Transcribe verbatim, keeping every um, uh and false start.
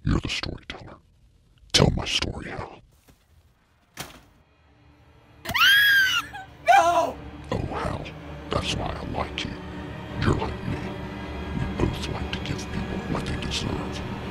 You're the storyteller. Tell my story, Hal. No! Oh, Hal, that's why I like you. You're like me. We both like to give people what they deserve.